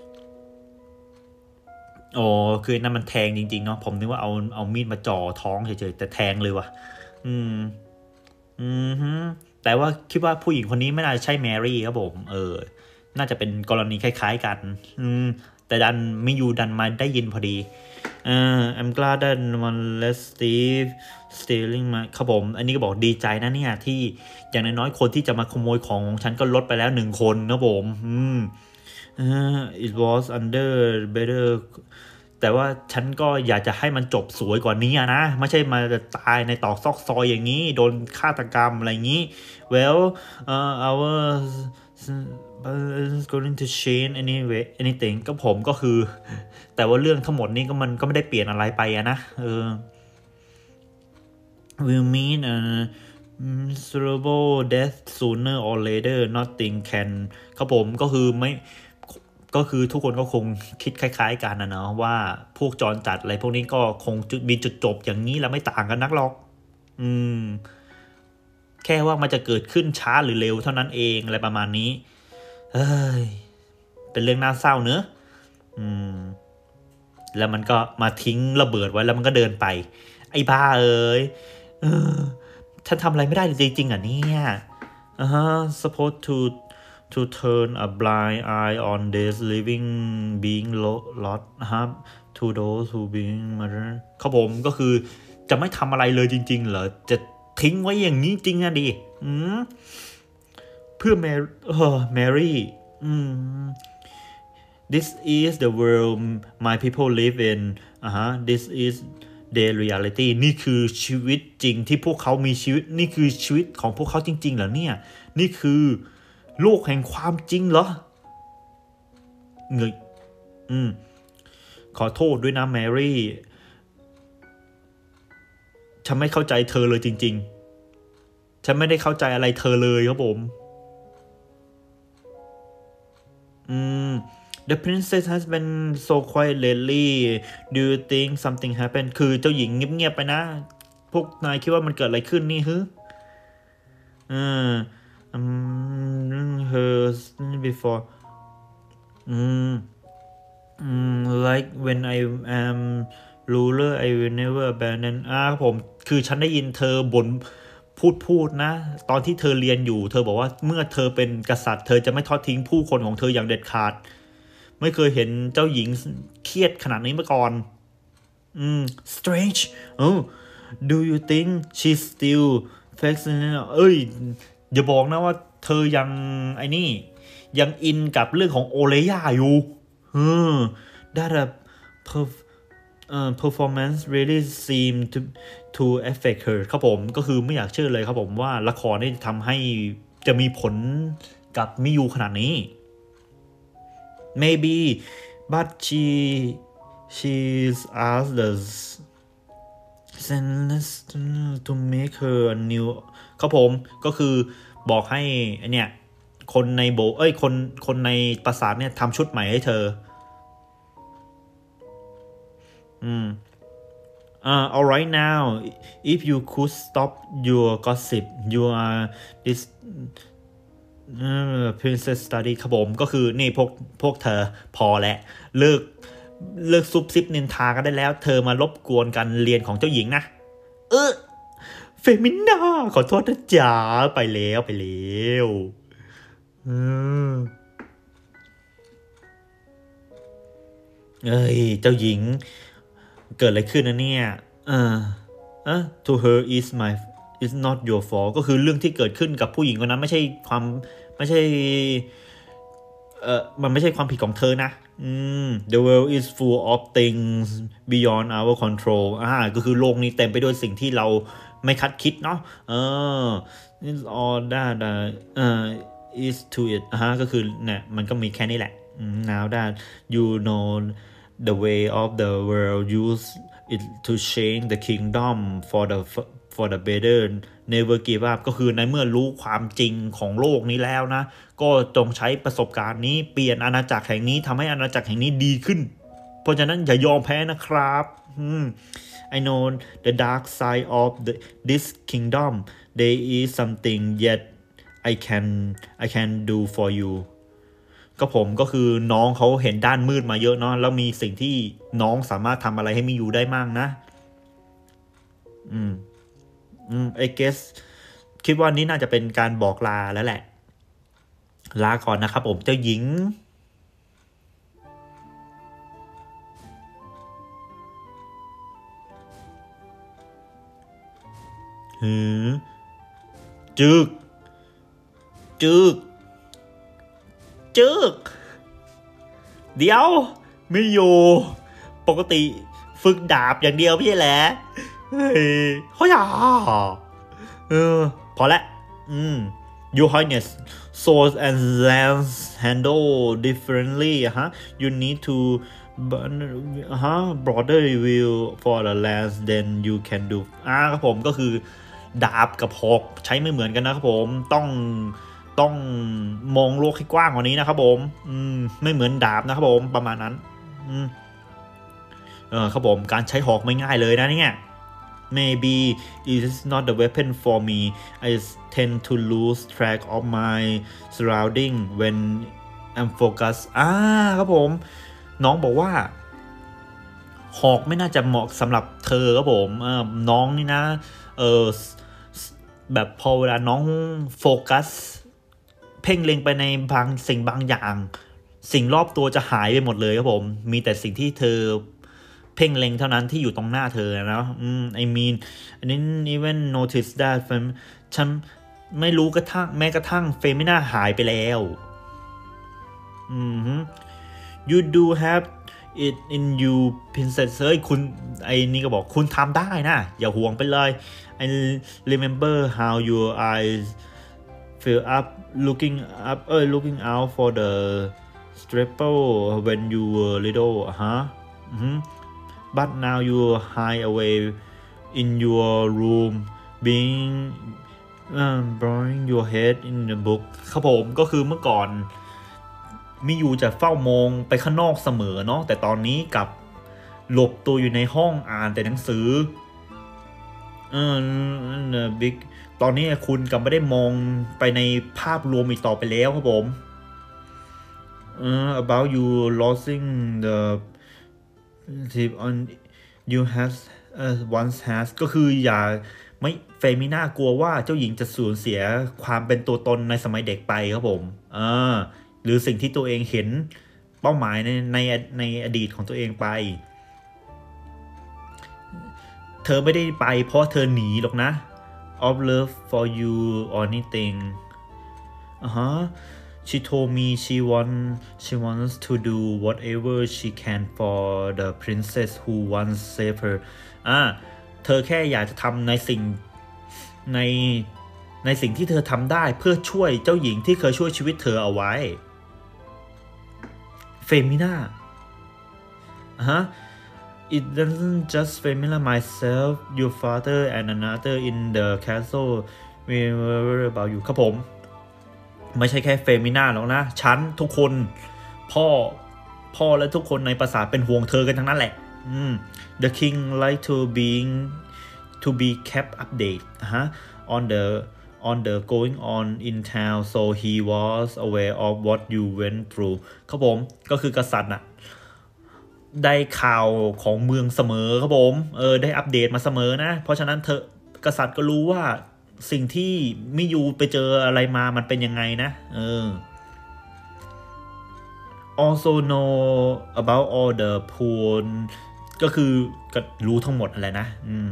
โอ้คือนั่นมันแทงจริงๆเนาะผมนึกว่าเอาเอามีดมาจ่อท้องเฉยๆแต่แทงเลยว่ะอืมอืมฮึแต่ว่าคิดว่าผู้หญิงคนนี้ไม่น่าจะใช่แมรี่ครับผมเออน่าจะเป็นกรณีคล้ายๆกันอืมแต่ดันไม่อยู่ดันมาได้ยินพอดีเออ I'm glad that one less Steve stealing มาครับผมอันนี้ก็บอกดีใจนะเนี่ยที่อย่างน้อยๆคนที่จะมาขโมยของของฉันก็ลดไปแล้วหนึ่งคนนะผมอืม uh, it was under better แต่ว่าฉันก็อยากจะให้มันจบสวยกว่านี้นะไม่ใช่มาตายในตอกซอกซอยอย่างนี้โดนฆาตกรรมอะไรอย่างนี้ well uh, our is going to change anyway anything ก็ผมก็คือแต่ว่าเรื่องทั้งหมดนี้ก็มันก็ไม่ได้เปลี่ยนอะไรไปอะนะเออ will mean a miserable death sooner or later nothing can ครับผมก็คือไม่ก็คือทุกคนก็คงคิดคล้ายๆกันนะเนาะว่าพวกจรจัดอะไรพวกนี้ก็คงมีจุดจบอย่างนี้แล้วไม่ต่างกันนักหรอกอืมแค่ว่ามันจะเกิดขึ้นช้าหรือเร็วเท่านั้นเองอะไรประมาณนี้เฮ้ยเป็นเรื่องน่าเศร้าเนอะอืมแล้วมันก็มาทิ้งระเบิดไว้แล้วมันก็เดินไปไอ้บ้าเอ้ยเออฉันทำอะไรไม่ได้จริงๆอ่ะเนี่ยอ่าฮะ supposed to to turn a blind eye on this living being lost นะครับ to those who being murdered ครับผมก็คือจะไม่ทำอะไรเลยจริงๆเหรอจะทิ้งไว้อย่างนี้จริงอ่ะดิอืมเพื่อแมรี่เออแมรี่อืม this is the world my people live in อ่าฮะ this is their reality นี่คือชีวิตจริงที่พวกเขามีชีวิตนี่คือชีวิตของพวกเขาจริงๆเหรอเนี่ยนี่คือโลกแห่งความจริงเหรอเงยอืมขอโทษด้วยนะแมรี่ฉันไม่เข้าใจเธอเลยจริงๆฉันไม่ได้เข้าใจอะไรเธอเลยครับผมอืม The princess has been so quiet lately do you think something happened คือเจ้าหญิงเงียบๆไปนะพวกนายคิดว่ามันเกิดอะไรขึ้นนี่ฮึอืมum, her before อืม mm, like when I am ruler I will never abandon อ่าครับผมคือฉันได้ยินเธอบ่นพูดพูดนะตอนที่เธอเรียนอยู่เธอบอกว่าเมื่อเธอเป็นกษัตริย์เธอจะไม่ทอดทิ้งผู้คนของเธออย่างเด็ดขาดไม่เคยเห็นเจ้าหญิงเครียดขนาดนี้มาก่อนอืม strange oh do you think she's still fascinated เอ้ยอย่าบอกนะว่าเธอยังไอ้นี่ยังอินกับเรื่องของโอเลย่าอยู่เออ that a perf- uh, performance really seem to to affect her ครับผมก็คือไม่อยากเชื่อเลยครับผมว่าละครนี่ทำให้จะมีผลกับมิยูขนาดนี้ maybe but she she's asked us sentence to make her a new ครับผมก็คือบอกให้เนี่ยคนในโบเอ้ยคนคนในปราสาทเนี่ยทำชุดใหม่ให้เธออืมอ่า alright now if you could stop your gossip you are this uh, princess study ครับผมก็คือนี่พวกพวกเธอพอแล้วเลิกเลิกซุบซิบนินทากันได้แล้วเธอมารบกวนกันเรียนของเจ้าหญิงนะเออเฟมินาขอโทษนะจ๊ะไปแล้วไปแล้วอืมเอ้ยเจ้าหญิงเกิดอะไรขึ้นนะเนี่ยเออเออ to her is my is not your fault ก็คือเรื่องที่เกิดขึ้นกับผู้หญิงคนนั้นไม่ใช่ความไม่ใช่เออมันไม่ใช่ความผิดของเธอนะอืม the world is full of things beyond our control อ่าก็คือโลกนี้เต็มไปด้วยสิ่งที่เราไม่คาดคิดเนาะเออ it's all that uh, is to it อ่าก็คือเนี่ยมันก็มีแค่นี้แหละ now that you know the way of the world use it to change the kingdom for the for the better never give up ก็คือในเมื่อรู้ความจริงของโลกนี้แล้วนะก็จงใช้ประสบการณ์นี้เปลี่ยนอาณาจักรแห่งนี้ทำให้อาณาจักรแห่งนี้ดีขึ้นเพราะฉะนั้นอย่ายอมแพ้นะครับ I know the dark side of the, this kingdom there is something yet I can I can do for you ก็ผมก็คือน้องเขาเห็นด้านมืดมาเยอะเนาะแล้วมีสิ่งที่น้องสามารถทำอะไรให้มิยูได้มั่งนะอืมอืม I guess คิดว่านี้น่าจะเป็นการบอกลาแล้วแหละลาก่อนนะครับผมเจ้าหญิงหือจึกจึกจึกเดี๋ยวไม่อยู่ปกติฝึกดาบอย่างเดียวไม่ใช่แหละเฮ้ยเขาอย่าเออพอละอืม Your Highness swords and lance handle differently ฮะ you need to ฮะ broader will for the lance then you can do อ่าครับผมก็คือดาบกับหอกใช้ไม่เหมือนกันนะครับผมต้องต้องมองโลกให้กว้างกว่านี้นะครับผมอืมไม่เหมือนดาบนะครับผมประมาณนั้นอืมเออครับผมการใช้หอกไม่ง่ายเลยนะเนี่ย maybe it is not the weapon for me I tend to lose track of my surrounding when I'm focused อ่าครับผมน้องบอกว่าหอกไม่น่าจะเหมาะสำหรับเธอครับผมเออน้องนี่นะเออแบบพอเวลาน้องโฟกัสเพ่งเล็งไปในบางสิ่งบางอย่างสิ่งรอบตัวจะหายไปหมดเลยครับผมมีแต่สิ่งที่เธอเพ่งเล็งเท่านั้นที่อยู่ตรงหน้าเธอนะอืม I mean I didn't even notice that ฉันไม่รู้กระทั่งแม้กระทั่งเฟมิน่าหายไปแล้วอืม you do have it in you princess เฮ้ยคุณไอ้นี่ก็บอกคุณทำได้นะอย่าห่วงไปเลย I remember how your eyes fill up looking up เอ้ย looking out for the staple when you were little ฮะ but now you hide away in your room being um, bowing your head in the book ครับผมก็คือเมื่อก่อนมิยูจะเฝ้ามองไปข้างนอกเสมอเนาะแต่ตอนนี้กลับหลบตัวอยู่ในห้องอ่านแต่หนังสือเออบิ๊กตอนนี้คุณกลับไม่ได้มองไปในภาพรวมอีกต่อไปแล้วครับผม uh, about you losing the tip on you has uh, once has ก็คืออย่าไม่เฟมิน่ากลัวว่าเจ้าหญิงจะสูญเสียความเป็นตัวตนในสมัยเด็กไปครับผมอ่าหรือสิ่งที่ตัวเองเห็นเป้าหมายในในในอดีตของตัวเองไปเธอไม่ได้ไปเพราะเธอหนีหรอกนะ of love for you or anything อ่าฮะ she told me she want she wants to do whatever she can for the princess who once saved her อ่าเธอแค่อยากจะทำในสิ่งในในสิ่งที่เธอทำได้เพื่อช่วยเจ้าหญิงที่เคยช่วยชีวิตเธอเอาไว้เฟมิน่าอ่าฮะIt doesn't just Femina myself, your father and another in the castle. We were about you ครับผมไม่ใช่แค่เฟมิน่าหรอกนะฉันทุกคนพ่อพ่อและทุกคนในปราสาทเป็นห่วงเธอกันทั้งนั้นแหละอืม The king like to being to be kept update ฮะ on the on the going on in town so he was aware of what you went through ครับผมก็คือกษัตริย์น่ะได้ข่าวของเมืองเสมอครับผมเออได้อัปเดตมาเสมอนะเพราะฉะนั้นเธอกษัตริย์ก็รู้ว่าสิ่งที่มิยูไปเจออะไรมามันเป็นยังไงนะเออ also know about all the poor ก็คือก็รู้ทั้งหมดอะไรนะอืม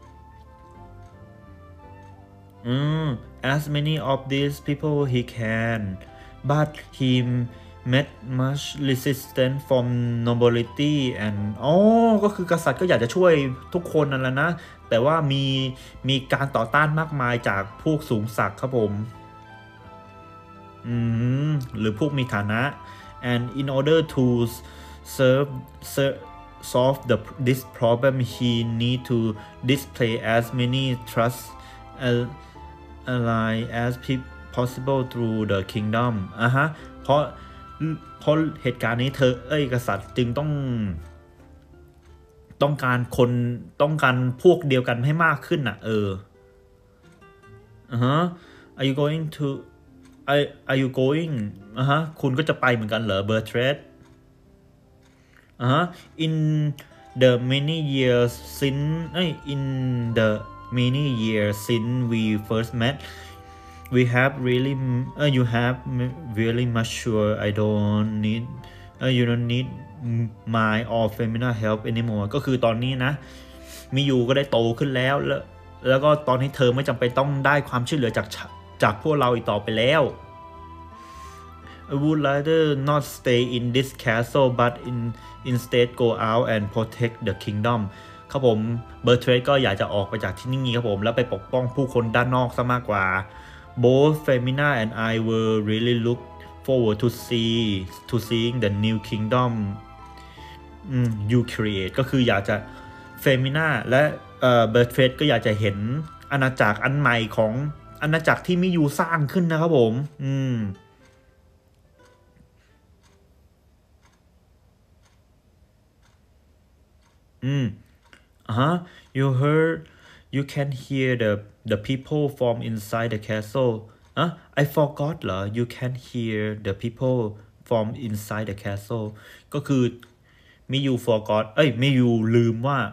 อืม as many of these people he can but he met much resistance from nobility and อ๋อก็คือกษัตริย์ก็อยากจะช่วยทุกคนนั่นแหละนะแต่ว่ามีมีการต่อต้านมากมายจากพวกสูงศักดิ์ครับผมอืมหรือพวกมีฐานะ and in order to serve, serve solve the this problem he need to display as many trust ally as possible through the kingdom อ่ะฮะเพราะเพราะเหตุการณ์นี้เธอเอ้ยกษัตริย์จึงต้องต้องการคนต้องการพวกเดียวกันให้มากขึ้นน่ะเอออ่าฮะ are you going to are, are you going อ่าฮะคุณก็จะไปเหมือนกันเหรอ Bertrand อ่าฮะ in the many years since เอ้ย in the many years since we first met we have really uh, you have really much sure I don't need uh, you don't need my or Femina help anymore ก็คือตอนนี้นะมิยูก็ได้โตขึ้นแล้วแล้วแล้วก็ตอนนี้เธอไม่จำเป็นต้องได้ความช่วยเหลือจากจากพวกเราอีกต่อไปแล้ว I would rather not stay in this castle but in instead go out and protect the kingdom ครับผมเบอร์เทรดก็อยากจะออกไปจากที่นี่ครับผมแล้วไปปกป้องผู้คนด้านนอกซะมากกว่าBoth Femina and I will really look forward to see to seeing the new kingdom you create ก็คืออยากจะ Femina และเอ่อ Bertrand ก็อยากจะเห็นอาณาจักรอันใหม่ของอาณาจักรที่มิยูสร้างขึ้นนะครับผมอืมอืมอ่าฮะ you heard you can hear the the people from inside the castle อ่ะ I forgot เหรอ you can hear the people from inside the castle ก็คือมิยู forgot เอ้ยมิยูลืมว่า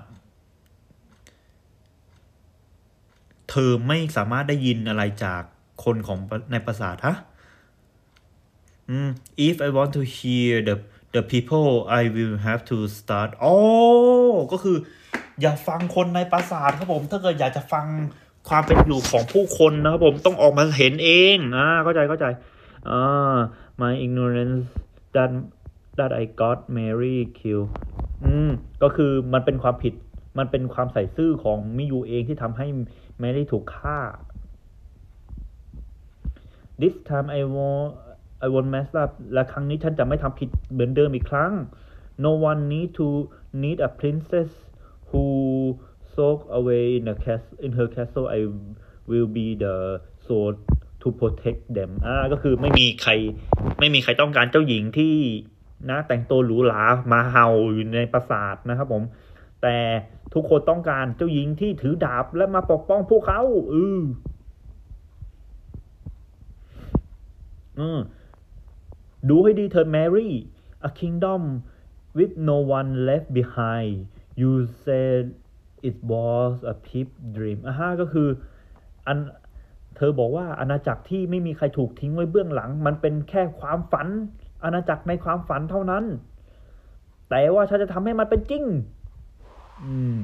เธอไม่สามารถได้ยินอะไรจากคนของในปราสาทฮะอืม if I want to hear the the people I will have to start อ๋อก็คืออย่าฟังคนในปราสาทครับผมถ้าเกิดอยากจะฟังความเป็นอยู่ของผู้คนนะครับผมต้องออกมาเห็นเองอ่าเข้าใจเข้าใจอ่า my ignorance that that I got Mary killed อืมก็คือมันเป็นความผิดมันเป็นความใส่ซื่อของมิยูเองที่ทำให้แมรี่ถูกฆ่า this time I won't I won't mess up และครั้งนี้ฉันจะไม่ทำผิดเหมือนเดิมอีกครั้ง no one need to need a princess who soaked away in a castle in her castle I will be the sword to protect them อ่าก็คือไม่มีใครไม่มีใครต้องการเจ้าหญิงที่นะแต่งตัวหรูหรามาเห่าอยู่ในปราสาทนะครับผมแต่ทุกคนต้องการเจ้าหญิงที่ถือดาบและมาปกป้องพวกเขาอืออืมดูให้ดีเธอ Mary a kingdom with no one left behind you said it was a pipe dream อ่าฮะก็คืออันเธอบอกว่าอาณาจักรที่ไม่มีใครถูกทิ้งไว้เบื้องหลังมันเป็นแค่ความฝันอาณาจักรในความฝันเท่านั้นแต่ว่าฉันจะทำให้มันเป็นจริงอืม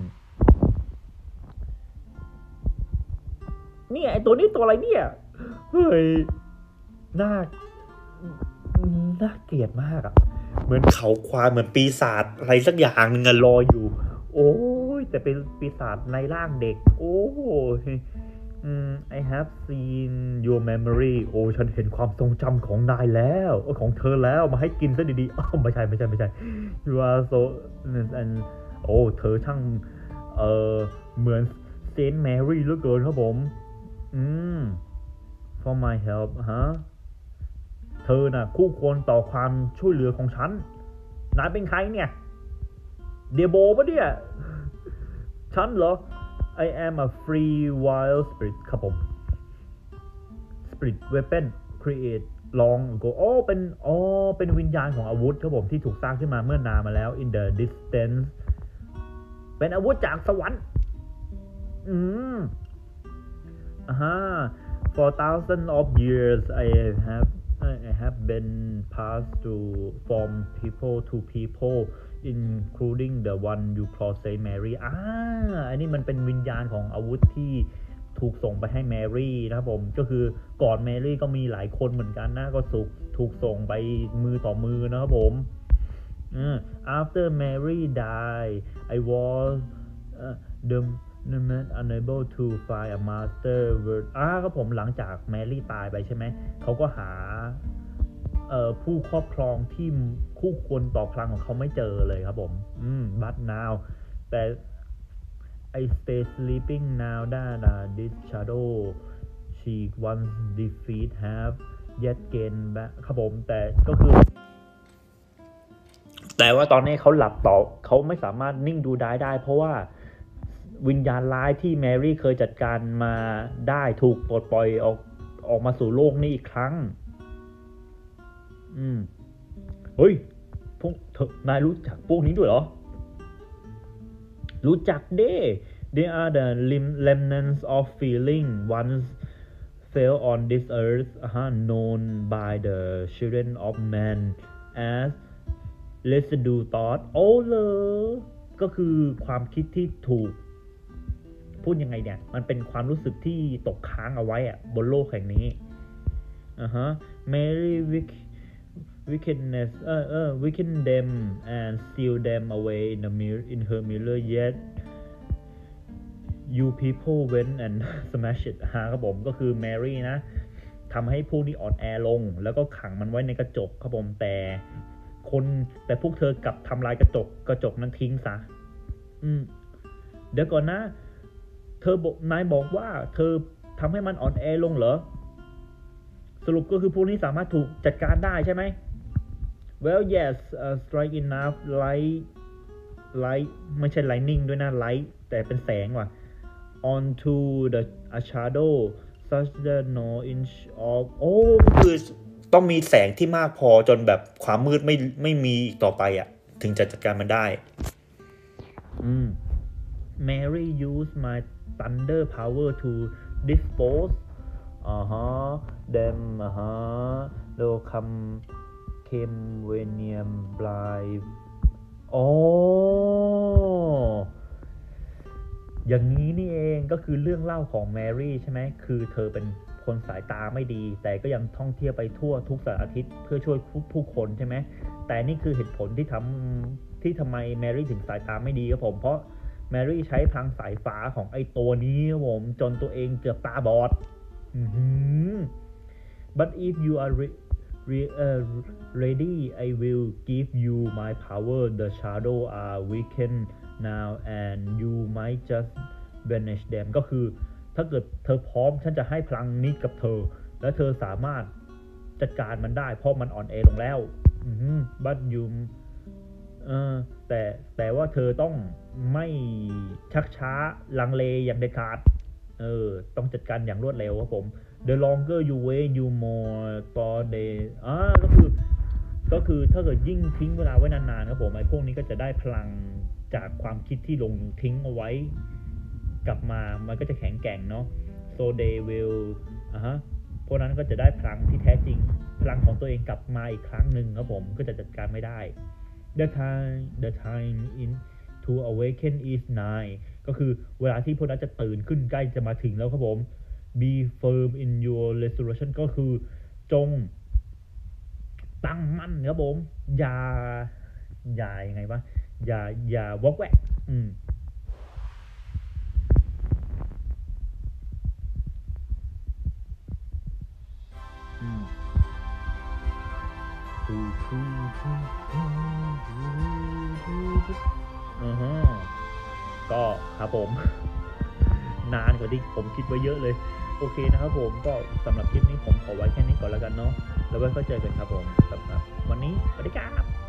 เนี่ยไอตัวนี้ตัวอะไรเนี่ยเฮ้ยน่าน่าเกลียดมากอะเหมือนเขาควายเหมือนปีศาจอะไรสักอย่างนึงอะรออยู่โอ้ยแต่เป็นปีศาจในร่างเด็กโอ้ยอืม I have seen your memory โอ้ฉันเห็นความทรงจำของนายแล้วของเธอแล้วมาให้กินซะดีๆอ้าวไม่ใช่ไม่ใช่ไม่ใช่ you are so and โอ้เธอช่างเออเหมือนเซนต์แมรี่เหลือเกินครับผมอืม for my help ฮะเธอน่ะคู่ควรต่อความช่วยเหลือของฉันนายเป็นใครเนี่ยเดียโบปะเนี่ยฉันเหรอ I am a free wild spirit ครับผม spirit weapon create long ago อ๋อเป็นอ๋อเป็นวิญญาณของอาวุธครับผมที่ถูกสร้างขึ้นมาเมื่อนานมาแล้ว in the distance เป็นอาวุธจากสวรรค์อืมอ่าฮะ for thousands of years I have I have been passed through from people to people including the one you call Saint Mary อ่าอันนี้มันเป็นวิญญาณของอาวุธที่ถูกส่งไปให้แมรี่นะครับผมก็คือก่อนแมรี่ก็มีหลายคนเหมือนกันนะก็ถูกถูกส่งไปมือต่อมือนะครับผม after Mary died I was uh, the unable to find a master word อ่าครับผมหลังจากแมรี่ตายไปใช่ไหมเขาก็หาเอ่อผู้ครอบครองที่คู่ควรต่อพลังของเขาไม่เจอเลยครับผมอืม but now แต่ I stay sleeping now that uh, this shadow she once defeat have yet gain back ครับผมแต่ก็คือแต่ว่าตอนนี้เขาหลับต่อเขาไม่สามารถนิ่งดูได้ได้เพราะว่าวิญญาณร้ายที่แมรี่เคยจัดการมาได้ถูกปลดปล่อยออกออกมาสู่โลกนี้อีกครั้งอืมเฮ้ยพวกเธอนายรู้จักพวกนี้ด้วยเหรอรู้จักเด้ They are the remnants of feeling once fell on this earth uh, known by the children of man as residue thought โอ้เลยก็คือความคิดที่ถูกพูดยังไงเนี่ยมันเป็นความรู้สึกที่ตกค้างเอาไว้อะบนโลกแห่งนี้อ่าฮะ Mary Wick wickedness เออเออ wicked them and seal them away in the mirror in her mirror yet you people went and smash it ฮะครับผมก็คือแมรี่นะทำให้พวกนี้อ่อนแอลงแล้วก็ขังมันไว้ในกระจกครับผมแต่คนแต่พวกเธอกลับทำลายกระจกกระจกนั้นทิ้งซะอืมเดี๋ยวก่อนนะเธอบอกนายบอกว่าเธอทำให้มันอ่อนแอลงเหรอสรุปก็คือพวกนี้สามารถถูกจัดการได้ใช่ไหม Well yes uh, strike enough light light ไม่ใช่ lightning ด้วยนะ light แต่เป็นแสงว่ะ onto the a shadow such that no inch of โอ้คือต้องมีแสงที่มากพอจนแบบความมืดไม่ไม่มีอีกต่อไปอ่ะถึงจะจัดการมันได้อืม Mary used my thunder power to dispose อ่าฮะ them อ่าฮะ they'll come came venium blind อ๋ออย่างนี้นี่เองก็คือเรื่องเล่าของแมรี่ใช่ไหมคือเธอเป็นคนสายตาไม่ดีแต่ก็ยังท่องเที่ยวไปทั่วทุกสารอาทิตย์เพื่อช่วยผู้คนใช่ไหมแต่นี่คือเหตุผลที่ทำที่ทำไมแมรี่ถึงสายตาไม่ดีครับผมเพราะแมรี่ใช้พลังสายฟ้าของไอตัวนี้ครับผมจนตัวเองเกือบตาบอด but if you are re- re- uh, ready I will give you my power the shadow are weakened now and you might just banish them ก็คือถ้าเกิดเธอพร้อมฉันจะให้พลังนี้กับเธอและเธอสามารถจัดการมันได้เพราะมันอ่อนแอลงแล้ว but you เออแต่แต่ว่าเธอต้องไม่ชักช้าลังเลอย่างเด็ดขาดเออต้องจัดการอย่างรวดเร็วครับผม the longer you wait you more for they อ่าก็คือก็คือถ้าเกิดยิ่งทิ้งเวลาไว้นานๆครับผมไอ้พวกนี้ก็จะได้พลังจากความคิดที่ลงทิ้งเอาไว้กลับมามันก็จะแข็งแกร่งเนาะ so they will อ่ะฮะพวกนั้นก็จะได้พลังที่แท้จริงพลังของตัวเองกลับมาอีกครั้งหนึ่งครับผมก็จะจัดการไม่ได้ the time the time in to awaken is nigh ก็คือเวลาที่พวกนั้นจะตื่นขึ้นใกล้จะมาถึงแล้วครับผม be firm in your resolution ก็คือจงตั้งมั่นครับผมอย่าอย่ายังไงวะอย่าอย่าวอกแวกอืมอืมอือฮะก็ครับผม นานกว่าที่ผมคิดไว้เยอะเลยโอเคนะครับผมก็สำหรับคลิปนี้ผมขอไว้แค่นี้ก่อนแล้วกันเนาะแล้วไว้ก็เจอกันครับผมสำหรับวันนี้สวัสดีครับ